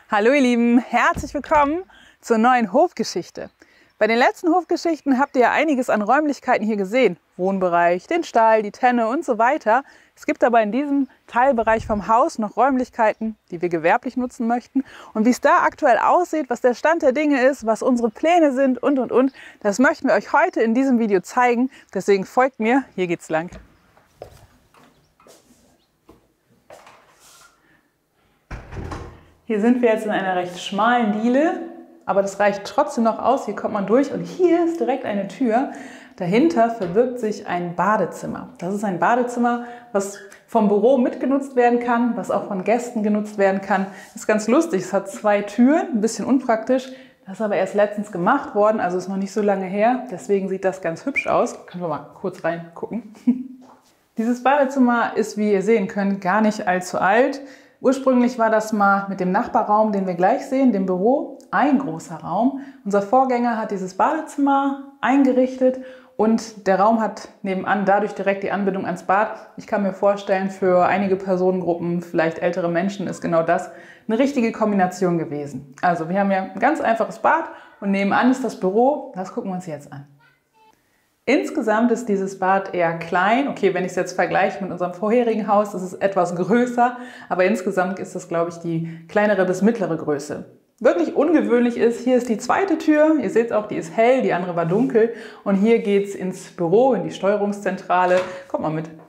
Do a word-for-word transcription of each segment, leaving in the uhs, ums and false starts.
Hallo ihr Lieben, herzlich willkommen zur neuen Hofgeschichte. Bei den letzten Hofgeschichten habt ihr ja einiges an Räumlichkeiten hier gesehen. Wohnbereich, den Stall, die Tenne und so weiter. Es gibt aber in diesem Teilbereich vom Haus noch Räumlichkeiten, die wir gewerblich nutzen möchten. Und wie es da aktuell aussieht, was der Stand der Dinge ist, was unsere Pläne sind und und und, das möchten wir euch heute in diesem Video zeigen. Deswegen folgt mir, hier geht's lang. Hier sind wir jetzt in einer recht schmalen Diele, aber das reicht trotzdem noch aus. Hier kommt man durch und hier ist direkt eine Tür. Dahinter verbirgt sich ein Badezimmer. Das ist ein Badezimmer, was vom Büro mitgenutzt werden kann, was auch von Gästen genutzt werden kann. Das ist ganz lustig, es hat zwei Türen, ein bisschen unpraktisch. Das ist aber erst letztens gemacht worden, also ist noch nicht so lange her. Deswegen sieht das ganz hübsch aus. Können wir mal kurz reingucken. Dieses Badezimmer ist, wie ihr sehen könnt, gar nicht allzu alt. Ursprünglich war das mal mit dem Nachbarraum, den wir gleich sehen, dem Büro, ein großer Raum. Unser Vorgänger hat dieses Badezimmer eingerichtet und der Raum hat nebenan dadurch direkt die Anbindung ans Bad. Ich kann mir vorstellen, für einige Personengruppen, vielleicht ältere Menschen, ist genau das eine richtige Kombination gewesen. Also wir haben ja ein ganz einfaches Bad und nebenan ist das Büro. Das gucken wir uns jetzt an. Insgesamt ist dieses Bad eher klein. Okay, wenn ich es jetzt vergleiche mit unserem vorherigen Haus, ist es etwas größer, aber insgesamt ist das, glaube ich, die kleinere bis mittlere Größe. Wirklich ungewöhnlich ist, hier ist die zweite Tür. Ihr seht auch, die ist hell, die andere war dunkel. Und hier geht es ins Büro, in die Steuerungszentrale. Kommt mal mit.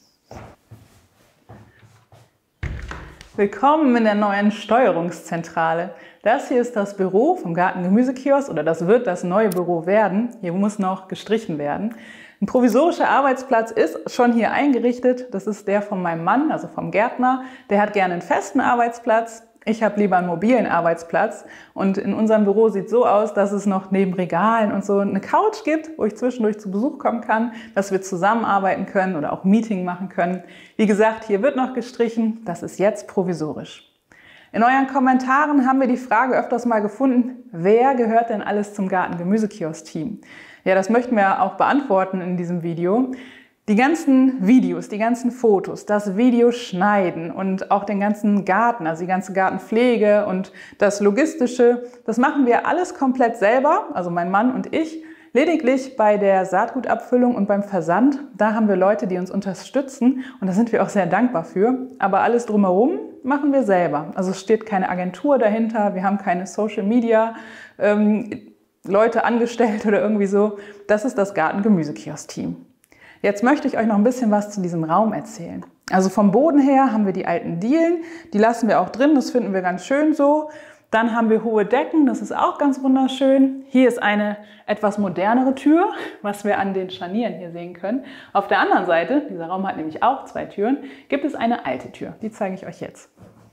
Willkommen in der neuen Steuerungszentrale. Das hier ist das Büro vom Garten-Gemüsekiosk oder das wird das neue Büro werden. Hier muss noch gestrichen werden. Ein provisorischer Arbeitsplatz ist schon hier eingerichtet. Das ist der von meinem Mann, also vom Gärtner. Der hat gerne einen festen Arbeitsplatz. Ich habe lieber einen mobilen Arbeitsplatz. Und in unserem Büro sieht es so aus, dass es noch neben Regalen und so eine Couch gibt, wo ich zwischendurch zu Besuch kommen kann, dass wir zusammenarbeiten können oder auch Meeting machen können. Wie gesagt, hier wird noch gestrichen. Das ist jetzt provisorisch. In euren Kommentaren haben wir die Frage öfters mal gefunden, wer gehört denn alles zum Garten-Gemüsekiosk-Team? Ja, das möchten wir auch beantworten in diesem Video. Die ganzen Videos, die ganzen Fotos, das Videoschneiden und auch den ganzen Garten, also die ganze Gartenpflege und das Logistische, das machen wir alles komplett selber, also mein Mann und ich. Lediglich bei der Saatgutabfüllung und beim Versand, da haben wir Leute, die uns unterstützen und da sind wir auch sehr dankbar für. Aber alles drumherum machen wir selber. Also es steht keine Agentur dahinter, wir haben keine Social Media ähm, Leute angestellt oder irgendwie so. Das ist das Garten-Gemüsekiosk-Team. Jetzt möchte ich euch noch ein bisschen was zu diesem Raum erzählen. Also vom Boden her haben wir die alten Dielen, die lassen wir auch drin, das finden wir ganz schön so. Dann haben wir hohe Decken, das ist auch ganz wunderschön. Hier ist eine etwas modernere Tür, was wir an den Scharnieren hier sehen können. Auf der anderen Seite, dieser Raum hat nämlich auch zwei Türen, gibt es eine alte Tür. Die zeige ich euch jetzt.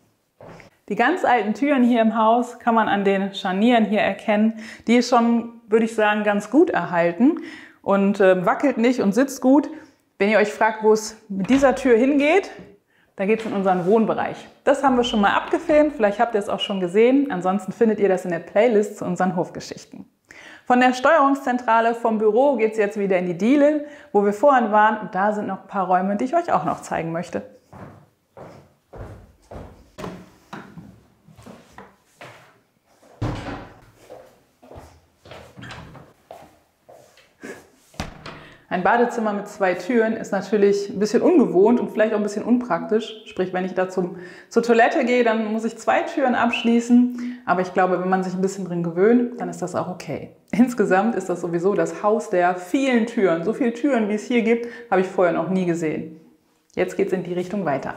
Die ganz alten Türen hier im Haus kann man an den Scharnieren hier erkennen. Die ist schon, würde ich sagen, ganz gut erhalten und äh, wackelt nicht und sitzt gut. Wenn ihr euch fragt, wo es mit dieser Tür hingeht, da geht es in unseren Wohnbereich. Das haben wir schon mal abgefilmt, vielleicht habt ihr es auch schon gesehen. Ansonsten findet ihr das in der Playlist zu unseren Hofgeschichten. Von der Steuerungszentrale vom Büro geht es jetzt wieder in die Diele, wo wir vorhin waren. Und da sind noch ein paar Räume, die ich euch auch noch zeigen möchte. Ein Badezimmer mit zwei Türen ist natürlich ein bisschen ungewohnt und vielleicht auch ein bisschen unpraktisch. Sprich, wenn ich da zum, zur Toilette gehe, dann muss ich zwei Türen abschließen. Aber ich glaube, wenn man sich ein bisschen drin gewöhnt, dann ist das auch okay. Insgesamt ist das sowieso das Haus der vielen Türen. So viele Türen, wie es hier gibt, habe ich vorher noch nie gesehen. Jetzt geht es in die Richtung weiter.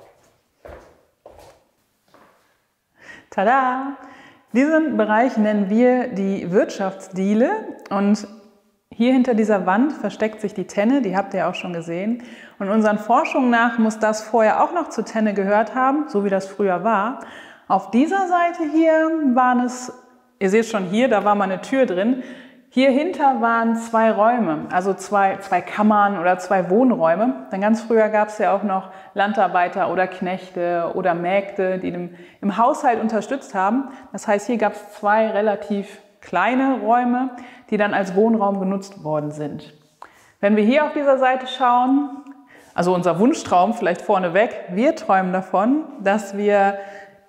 Tada! Diesen Bereich nennen wir die Wirtschaftsdiele und hier hinter dieser Wand versteckt sich die Tenne, die habt ihr auch schon gesehen. Und unseren Forschungen nach muss das vorher auch noch zur Tenne gehört haben, so wie das früher war. Auf dieser Seite hier waren es, ihr seht schon hier, da war mal eine Tür drin. Hier hinter waren zwei Räume, also zwei, zwei Kammern oder zwei Wohnräume. Denn ganz früher gab es ja auch noch Landarbeiter oder Knechte oder Mägde, die im, im Haushalt unterstützt haben. Das heißt, hier gab es zwei relativ kleine Räume, die dann als Wohnraum genutzt worden sind. Wenn wir hier auf dieser Seite schauen, also unser Wunschtraum vielleicht vorneweg, wir träumen davon, dass wir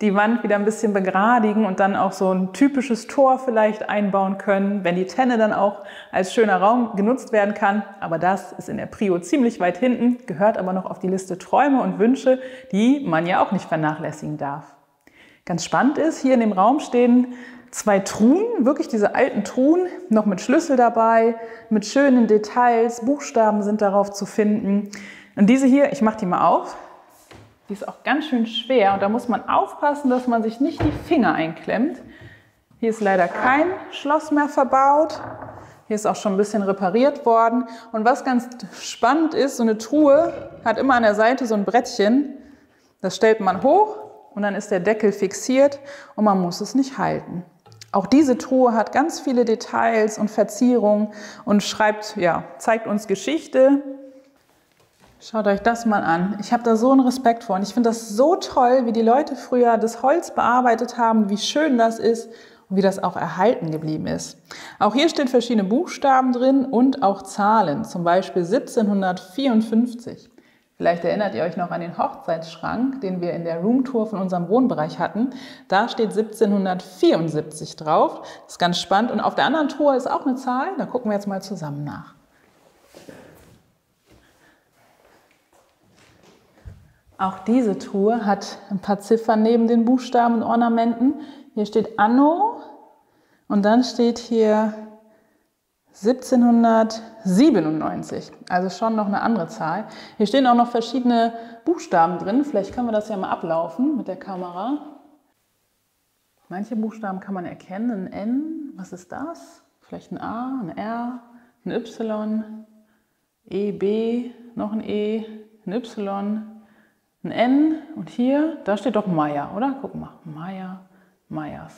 die Wand wieder ein bisschen begradigen und dann auch so ein typisches Tor vielleicht einbauen können, wenn die Tenne dann auch als schöner Raum genutzt werden kann. Aber das ist in der Prio ziemlich weit hinten, gehört aber noch auf die Liste Träume und Wünsche, die man ja auch nicht vernachlässigen darf. Ganz spannend ist, hier in dem Raum stehen zwei Truhen, wirklich diese alten Truhen, noch mit Schlüssel dabei, mit schönen Details, Buchstaben sind darauf zu finden. Und diese hier, ich mache die mal auf, die ist auch ganz schön schwer und da muss man aufpassen, dass man sich nicht die Finger einklemmt. Hier ist leider kein Schloss mehr verbaut. Hier ist auch schon ein bisschen repariert worden. Und was ganz spannend ist, so eine Truhe hat immer an der Seite so ein Brettchen. Das stellt man hoch und dann ist der Deckel fixiert und man muss es nicht halten. Auch diese Truhe hat ganz viele Details und Verzierungen und schreibt, ja, zeigt uns Geschichte. Schaut euch das mal an. Ich habe da so einen Respekt vor und ich finde das so toll, wie die Leute früher das Holz bearbeitet haben, wie schön das ist und wie das auch erhalten geblieben ist. Auch hier stehen verschiedene Buchstaben drin und auch Zahlen, zum Beispiel siebzehnhundertvierundfünfzig. Vielleicht erinnert ihr euch noch an den Hochzeitsschrank, den wir in der Roomtour von unserem Wohnbereich hatten. Da steht siebzehnhundertvierundsiebzig drauf. Das ist ganz spannend. Und auf der anderen Truhe ist auch eine Zahl. Da gucken wir jetzt mal zusammen nach. Auch diese Truhe hat ein paar Ziffern neben den Buchstaben und Ornamenten. Hier steht Anno und dann steht hier siebzehnhundertsiebenundneunzig, also schon noch eine andere Zahl. Hier stehen auch noch verschiedene Buchstaben drin. Vielleicht können wir das ja mal ablaufen mit der Kamera. Manche Buchstaben kann man erkennen. Ein N, was ist das? Vielleicht ein A, ein R, ein Y, E, B, noch ein E, ein Y, ein N und hier, da steht doch Meier, oder? Guck mal, Meier, Meyers.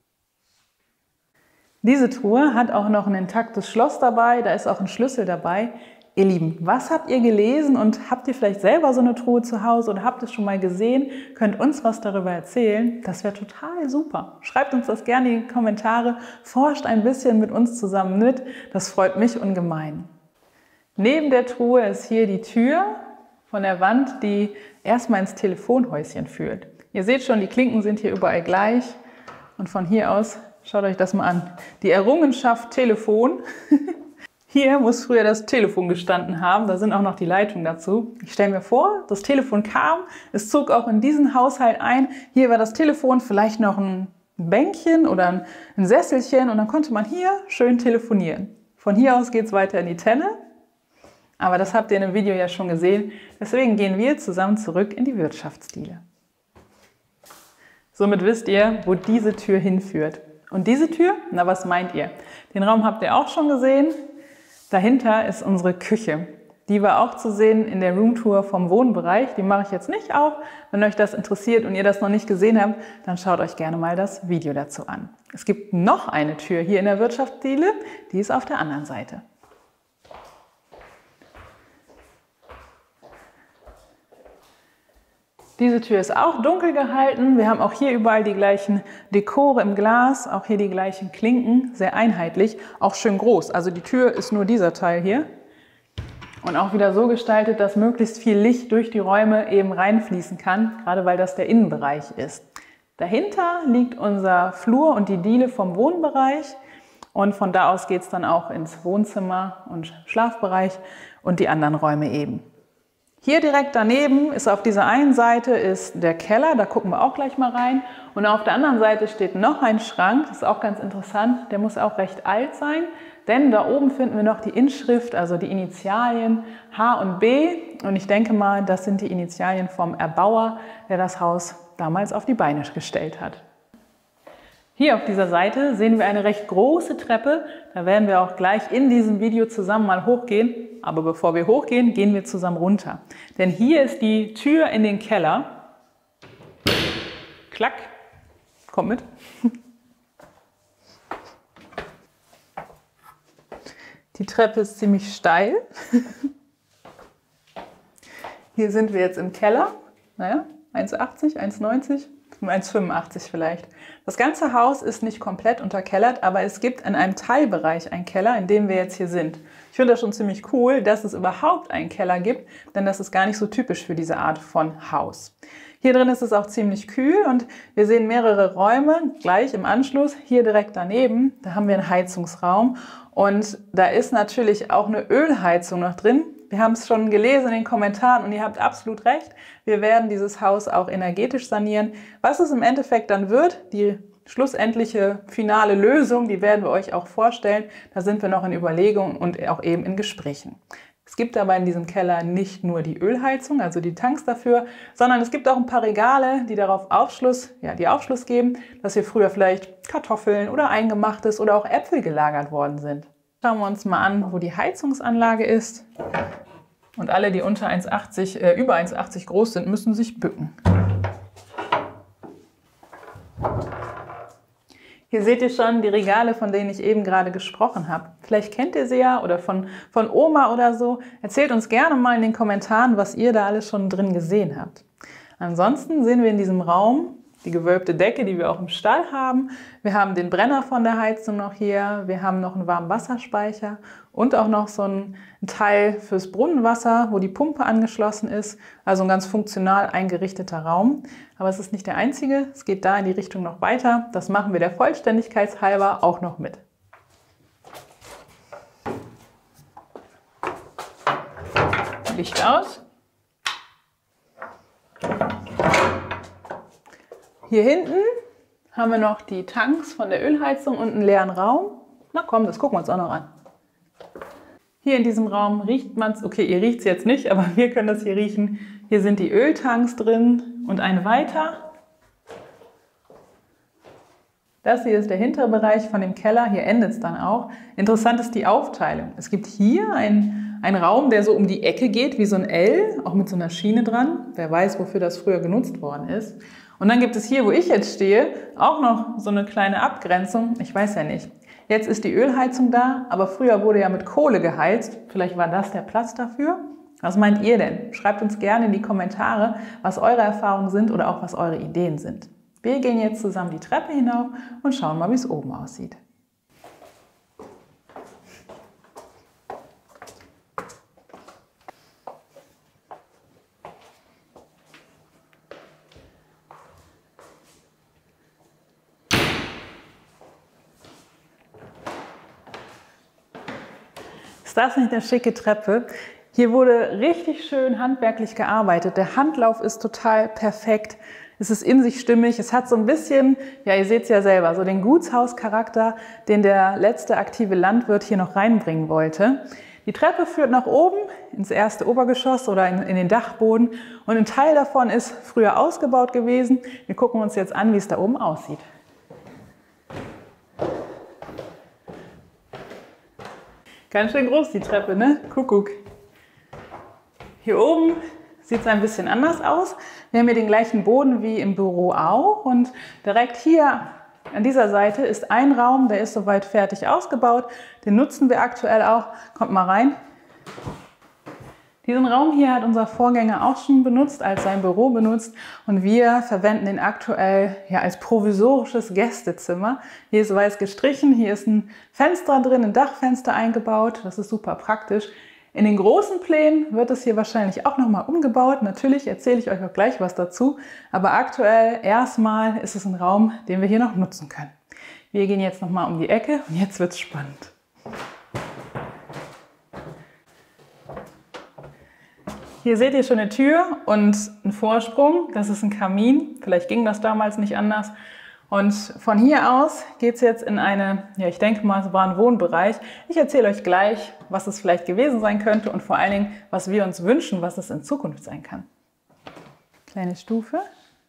Diese Truhe hat auch noch ein intaktes Schloss dabei, da ist auch ein Schlüssel dabei. Ihr Lieben, was habt ihr gelesen und habt ihr vielleicht selber so eine Truhe zu Hause oder habt es schon mal gesehen? Könnt uns was darüber erzählen? Das wäre total super. Schreibt uns das gerne in die Kommentare, forscht ein bisschen mit uns zusammen mit, das freut mich ungemein. Neben der Truhe ist hier die Tür von der Wand, die erstmal ins Telefonhäuschen führt. Ihr seht schon, die Klinken sind hier überall gleich und von hier aus, schaut euch das mal an, die Errungenschaft Telefon. Hier muss früher das Telefon gestanden haben, da sind auch noch die Leitungen dazu. Ich stelle mir vor, das Telefon kam, es zog auch in diesen Haushalt ein. Hier war das Telefon, vielleicht noch ein Bänkchen oder ein Sesselchen und dann konnte man hier schön telefonieren. Von hier aus geht es weiter in die Tenne, aber das habt ihr in dem Video ja schon gesehen. Deswegen gehen wir zusammen zurück in die Wirtschaftsdiele. Somit wisst ihr, wo diese Tür hinführt. Und diese Tür, na was meint ihr? Den Raum habt ihr auch schon gesehen. Dahinter ist unsere Küche. Die war auch zu sehen in der Roomtour vom Wohnbereich. Die mache ich jetzt nicht auf. Wenn euch das interessiert und ihr das noch nicht gesehen habt, dann schaut euch gerne mal das Video dazu an. Es gibt noch eine Tür hier in der Wirtschaftsdiele, die ist auf der anderen Seite. Diese Tür ist auch dunkel gehalten. Wir haben auch hier überall die gleichen Dekore im Glas, auch hier die gleichen Klinken, sehr einheitlich, auch schön groß. Also die Tür ist nur dieser Teil hier und auch wieder so gestaltet, dass möglichst viel Licht durch die Räume eben reinfließen kann, gerade weil das der Innenbereich ist. Dahinter liegt unser Flur und die Diele vom Wohnbereich und von da aus geht es dann auch ins Wohnzimmer und Schlafbereich und die anderen Räume eben. Hier direkt daneben ist auf dieser einen Seite ist der Keller, da gucken wir auch gleich mal rein. Und auf der anderen Seite steht noch ein Schrank, das ist auch ganz interessant, der muss auch recht alt sein, denn da oben finden wir noch die Inschrift, also die Initialien H und B. Und ich denke mal, das sind die Initialien vom Erbauer, der das Haus damals auf die Beine gestellt hat. Hier auf dieser Seite sehen wir eine recht große Treppe, da werden wir auch gleich in diesem Video zusammen mal hochgehen. Aber bevor wir hochgehen, gehen wir zusammen runter. Denn hier ist die Tür in den Keller. Klack, kommt mit. Die Treppe ist ziemlich steil. Hier sind wir jetzt im Keller. Naja, eins achtzig, eins neunzig. eins fünfundachtzig vielleicht. Das ganze Haus ist nicht komplett unterkellert, aber es gibt in einem Teilbereich einen Keller, in dem wir jetzt hier sind. Ich finde das schon ziemlich cool, dass es überhaupt einen Keller gibt, denn das ist gar nicht so typisch für diese Art von Haus. Hier drin ist es auch ziemlich kühl und wir sehen mehrere Räume gleich im Anschluss. Hier direkt daneben, da haben wir einen Heizungsraum und da ist natürlich auch eine Ölheizung noch drin. Wir haben es schon gelesen in den Kommentaren und ihr habt absolut recht. Wir werden dieses Haus auch energetisch sanieren. Was es im Endeffekt dann wird, die schlussendliche finale Lösung, die werden wir euch auch vorstellen. Da sind wir noch in Überlegungen und auch eben in Gesprächen. Es gibt aber in diesem Keller nicht nur die Ölheizung, also die Tanks dafür, sondern es gibt auch ein paar Regale, die darauf Aufschluss, ja, die Aufschluss geben, dass hier früher vielleicht Kartoffeln oder Eingemachtes oder auch Äpfel gelagert worden sind. Schauen wir uns mal an, wo die Heizungsanlage ist. Und alle, die unter eins achtzig, äh, über eins achtzig groß sind, müssen sich bücken. Hier seht ihr schon die Regale, von denen ich eben gerade gesprochen habe. Vielleicht kennt ihr sie ja oder von, von Oma oder so. Erzählt uns gerne mal in den Kommentaren, was ihr da alles schon drin gesehen habt. Ansonsten sehen wir in diesem Raum die gewölbte Decke, die wir auch im Stall haben. Wir haben den Brenner von der Heizung noch hier. Wir haben noch einen Warmwasserspeicher und auch noch so einen Teil fürs Brunnenwasser, wo die Pumpe angeschlossen ist. Also ein ganz funktional eingerichteter Raum. Aber es ist nicht der einzige. Es geht da in die Richtung noch weiter. Das machen wir der Vollständigkeit halber auch noch mit. Licht aus. Hier hinten haben wir noch die Tanks von der Ölheizung und einen leeren Raum. Na komm, das gucken wir uns auch noch an. Hier in diesem Raum riecht man es, okay, ihr riecht es jetzt nicht, aber wir können das hier riechen. Hier sind die Öltanks drin und ein weiter. Das hier ist der hintere Bereich von dem Keller, hier endet es dann auch. Interessant ist die Aufteilung. Es gibt hier einen, einen Raum, der so um die Ecke geht, wie so ein L, auch mit so einer Schiene dran. Wer weiß, wofür das früher genutzt worden ist. Und dann gibt es hier, wo ich jetzt stehe, auch noch so eine kleine Abgrenzung. Ich weiß ja nicht. Jetzt ist die Ölheizung da, aber früher wurde ja mit Kohle geheizt. Vielleicht war das der Platz dafür. Was meint ihr denn? Schreibt uns gerne in die Kommentare, was eure Erfahrungen sind oder auch was eure Ideen sind. Wir gehen jetzt zusammen die Treppe hinauf und schauen mal, wie es oben aussieht. Ist das nicht eine schicke Treppe? Hier wurde richtig schön handwerklich gearbeitet. Der Handlauf ist total perfekt. Es ist in sich stimmig. Es hat so ein bisschen, ja, ihr seht es ja selber, so den Gutshauscharakter, den der letzte aktive Landwirt hier noch reinbringen wollte. Die Treppe führt nach oben ins erste Obergeschoss oder in, in den Dachboden. Und ein Teil davon ist früher ausgebaut gewesen. Wir gucken uns jetzt an, wie es da oben aussieht. Ganz schön groß die Treppe, ne? Kuckuck. Hier oben sieht es ein bisschen anders aus. Wir haben hier den gleichen Boden wie im Büro auch. Und direkt hier an dieser Seite ist ein Raum, der ist soweit fertig ausgebaut. Den nutzen wir aktuell auch. Kommt mal rein. Diesen Raum hier hat unser Vorgänger auch schon benutzt, als sein Büro benutzt. Und wir verwenden ihn aktuell ja, als provisorisches Gästezimmer. Hier ist weiß gestrichen, hier ist ein Fenster drin, ein Dachfenster eingebaut. Das ist super praktisch. In den großen Plänen wird es hier wahrscheinlich auch nochmal umgebaut. Natürlich erzähle ich euch auch gleich was dazu. Aber aktuell erstmal ist es ein Raum, den wir hier noch nutzen können. Wir gehen jetzt nochmal um die Ecke und jetzt wird es spannend. Hier seht ihr schon eine Tür und einen Vorsprung. Das ist ein Kamin. Vielleicht ging das damals nicht anders. Und von hier aus geht es jetzt in eine, ja, ich denke mal, es war ein Wohnbereich. Ich erzähle euch gleich, was es vielleicht gewesen sein könnte und vor allen Dingen, was wir uns wünschen, was es in Zukunft sein kann. Kleine Stufe.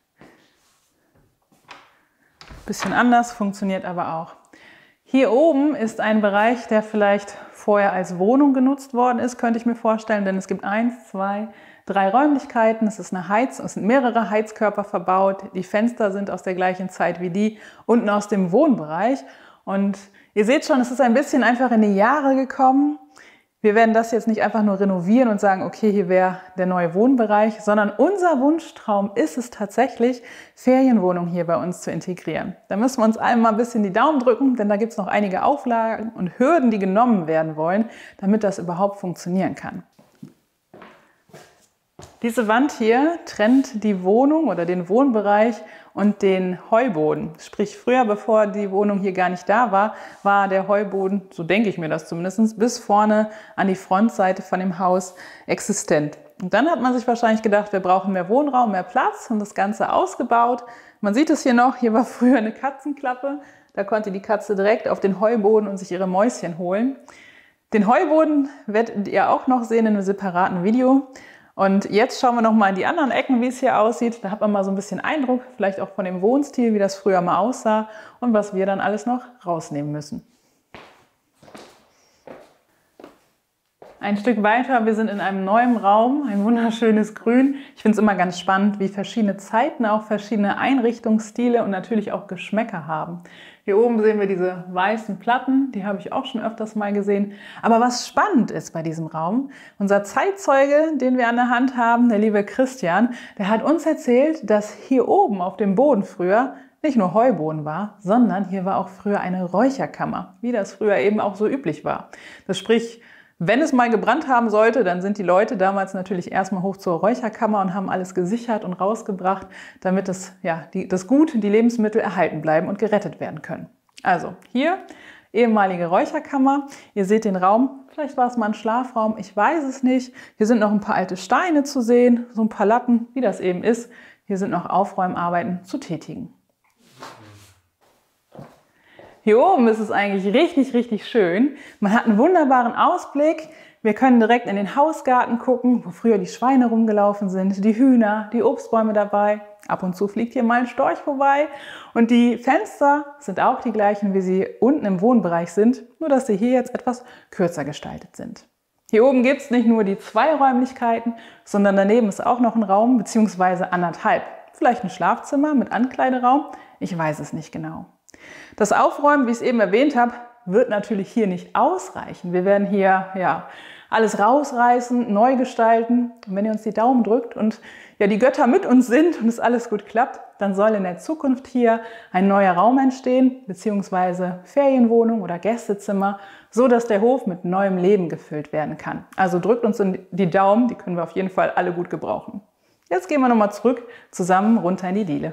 Bisschen anders, funktioniert aber auch. Hier oben ist ein Bereich, der vielleicht vorher als Wohnung genutzt worden ist, könnte ich mir vorstellen, denn es gibt eins, zwei, drei Räumlichkeiten. Es ist eine Heiz, es sind mehrere Heizkörper verbaut. Die Fenster sind aus der gleichen Zeit wie die unten aus dem Wohnbereich. Und ihr seht schon, es ist ein bisschen einfach in die Jahre gekommen. Wir werden das jetzt nicht einfach nur renovieren und sagen, okay, hier wäre der neue Wohnbereich, sondern unser Wunschtraum ist es tatsächlich, Ferienwohnungen hier bei uns zu integrieren. Da müssen wir uns einmal ein bisschen die Daumen drücken, denn da gibt es noch einige Auflagen und Hürden, die genommen werden wollen, damit das überhaupt funktionieren kann. Diese Wand hier trennt die Wohnung oder den Wohnbereich und den Heuboden. Sprich, früher, bevor die Wohnung hier gar nicht da war, war der Heuboden, so denke ich mir das zumindest, bis vorne an die Frontseite von dem Haus existent. Und dann hat man sich wahrscheinlich gedacht, wir brauchen mehr Wohnraum, mehr Platz und das Ganze ausgebaut. Man sieht es hier noch, hier war früher eine Katzenklappe. Da konnte die Katze direkt auf den Heuboden und sich ihre Mäuschen holen. Den Heuboden werdet ihr auch noch sehen in einem separaten Video. Und jetzt schauen wir noch mal in die anderen Ecken, wie es hier aussieht. Da hat man mal so ein bisschen Eindruck, vielleicht auch von dem Wohnstil, wie das früher mal aussah und was wir dann alles noch rausnehmen müssen. Ein Stück weiter, wir sind in einem neuen Raum, ein wunderschönes Grün. Ich finde es immer ganz spannend, wie verschiedene Zeiten auch verschiedene Einrichtungsstile und natürlich auch Geschmäcker haben. Hier oben sehen wir diese weißen Platten, die habe ich auch schon öfters mal gesehen. Aber was spannend ist bei diesem Raum, unser Zeitzeuge, den wir an der Hand haben, der liebe Christian, der hat uns erzählt, dass hier oben auf dem Boden früher nicht nur Heuboden war, sondern hier war auch früher eine Räucherkammer, wie das früher eben auch so üblich war. Das sprich, wenn es mal gebrannt haben sollte, dann sind die Leute damals natürlich erstmal hoch zur Räucherkammer und haben alles gesichert und rausgebracht, damit das, ja, die, das Gut, die Lebensmittel erhalten bleiben und gerettet werden können. Also hier ehemalige Räucherkammer. Ihr seht den Raum, vielleicht war es mal ein Schlafraum, ich weiß es nicht. Hier sind noch ein paar alte Steine zu sehen, so ein paar Latten, wie das eben ist. Hier sind noch Aufräumarbeiten zu tätigen. Hier oben ist es eigentlich richtig, richtig schön. Man hat einen wunderbaren Ausblick. Wir können direkt in den Hausgarten gucken, wo früher die Schweine rumgelaufen sind, die Hühner, die Obstbäume dabei. Ab und zu fliegt hier mal ein Storch vorbei. Und die Fenster sind auch die gleichen, wie sie unten im Wohnbereich sind, nur dass sie hier jetzt etwas kürzer gestaltet sind. Hier oben gibt es nicht nur die zwei Räumlichkeiten, sondern daneben ist auch noch ein Raum, beziehungsweise anderthalb. Vielleicht ein Schlafzimmer mit Ankleideraum, ich weiß es nicht genau. Das Aufräumen, wie ich es eben erwähnt habe, wird natürlich hier nicht ausreichen. Wir werden hier ja, alles rausreißen, neu gestalten. Und wenn ihr uns die Daumen drückt und ja, die Götter mit uns sind und es alles gut klappt, dann soll in der Zukunft hier ein neuer Raum entstehen, beziehungsweise Ferienwohnung oder Gästezimmer, so dass der Hof mit neuem Leben gefüllt werden kann. Also drückt uns die Daumen, die können wir auf jeden Fall alle gut gebrauchen. Jetzt gehen wir nochmal zurück, zusammen runter in die Diele.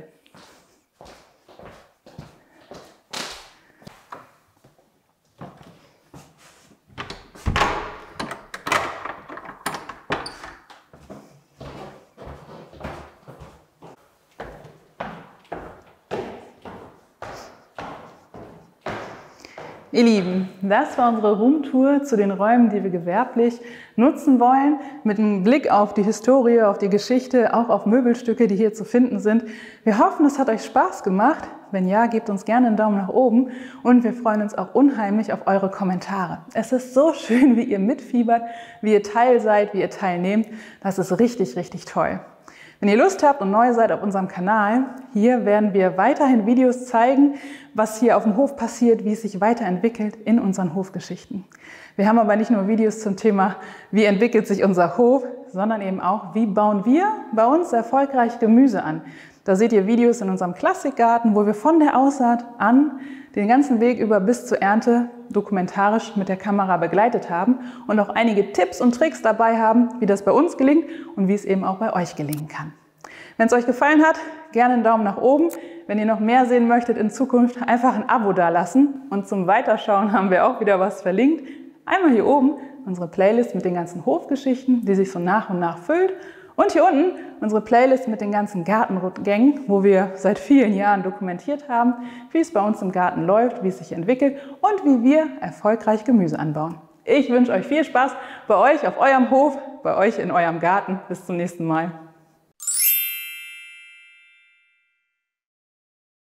Ihr Lieben, das war unsere Roomtour zu den Räumen, die wir gewerblich nutzen wollen, mit einem Blick auf die Historie, auf die Geschichte, auch auf Möbelstücke, die hier zu finden sind. Wir hoffen, es hat euch Spaß gemacht. Wenn ja, gebt uns gerne einen Daumen nach oben und wir freuen uns auch unheimlich auf eure Kommentare. Es ist so schön, wie ihr mitfiebert, wie ihr Teil seid, wie ihr teilnehmt. Das ist richtig, richtig toll. Wenn ihr Lust habt und neu seid auf unserem Kanal, hier werden wir weiterhin Videos zeigen, was hier auf dem Hof passiert, wie es sich weiterentwickelt in unseren Hofgeschichten. Wir haben aber nicht nur Videos zum Thema, wie entwickelt sich unser Hof, sondern eben auch, wie bauen wir bei uns erfolgreich Gemüse an. Da seht ihr Videos in unserem Klassikgarten, wo wir von der Aussaat an den ganzen Weg über bis zur Ernte dokumentarisch mit der Kamera begleitet haben und auch einige Tipps und Tricks dabei haben, wie das bei uns gelingt und wie es eben auch bei euch gelingen kann. Wenn es euch gefallen hat, gerne einen Daumen nach oben. Wenn ihr noch mehr sehen möchtet in Zukunft, einfach ein Abo dalassen. Und zum Weiterschauen haben wir auch wieder was verlinkt. Einmal hier oben unsere Playlist mit den ganzen Hofgeschichten, die sich so nach und nach füllt. Und hier unten unsere Playlist mit den ganzen Gartengängen, wo wir seit vielen Jahren dokumentiert haben, wie es bei uns im Garten läuft, wie es sich entwickelt und wie wir erfolgreich Gemüse anbauen. Ich wünsche euch viel Spaß bei euch auf eurem Hof, bei euch in eurem Garten. Bis zum nächsten Mal.